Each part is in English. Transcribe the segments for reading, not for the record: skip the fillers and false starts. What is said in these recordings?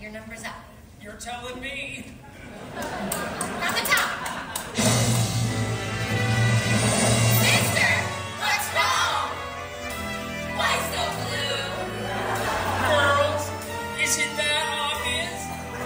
Your number's up. You're telling me? From the top. Sister, what's wrong? Why so blue? Girls, is it that obvious?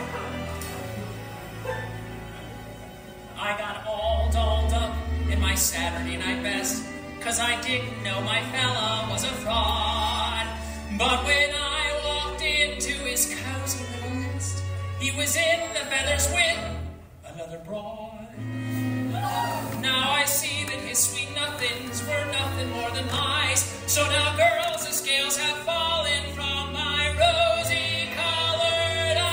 I got all dolled up in my Saturday night best, 'cause I didn't know my fella was a fraud. But when I walked into his cozy little nest, he was in the feathers with another broad. Now I see that his sweet nothings were nothing more than lies. So now, girls, the scales have fallen from my rosy-colored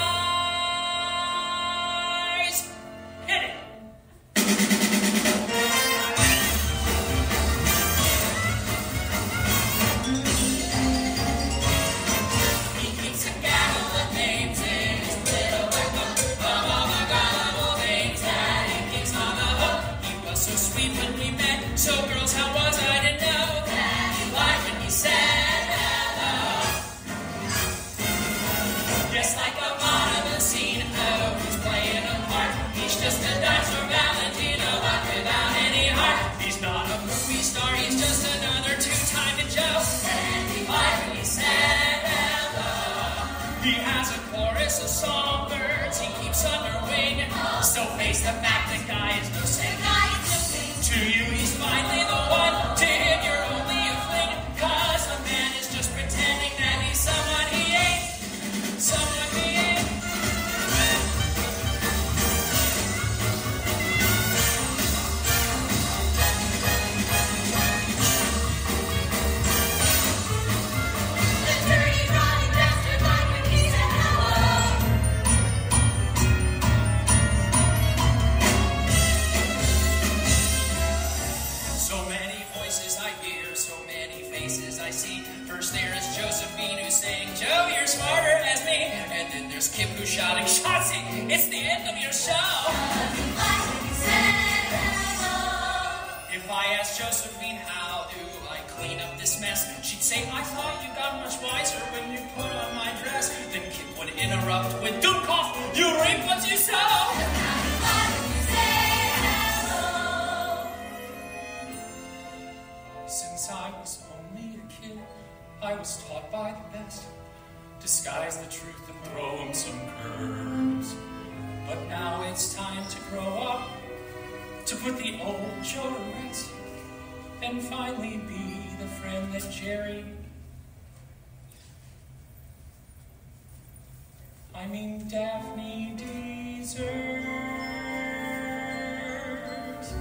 eyes. Hit it! He keeps a gaggle of names in his little black book of all the gullible things that he keeps on the hook. He was so sweet when we met, so girls, how was I to know that he liked when he said hello? Just like a bottom scene, oh, he's playing a part. He's just a dinosaur Valentino, but without any heart. He's not a movie star, he's just another two-timing Joe. And he liked when he said hello. He has a chorus of songbirds he keeps under wing. So face the fact the guy is no saint. To you, he's finally the one. To him, you're only a fling. 'Cause a man is just pretending that he's someone he ain't. Someone he ain't. The dirty, rotten bastard like when he said hello. So many voices I hear, so many faces I see. First there is Josephine who's saying, Joe, you're smarter as me. And then there's Kip who's shouting, Shotzi, it's the end of your show. Like when he said hello. If I asked Josephine, how do I clean up this mess? She'd say, I thought you got much wiser when you put on my dress. Then Kip would interrupt with, don't cough, you reap what you sow. Like when he said hello. Since I was only a kid, I was taught by the best. Disguise the truth and throw him some curves. But now it's time to grow up, to put the old Joe to rest, and finally be the friend that Jerry, I mean Daphne, deserves.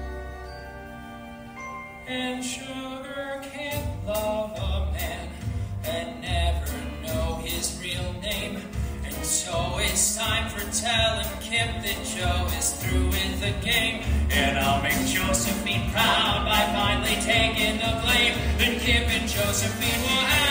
And sugar can't love a man and never know his real name. And so it's time for telling Kip that Joe is through with the game. And I'll make Josephine proud by finally taking the blame. Then Kip and Josephine will have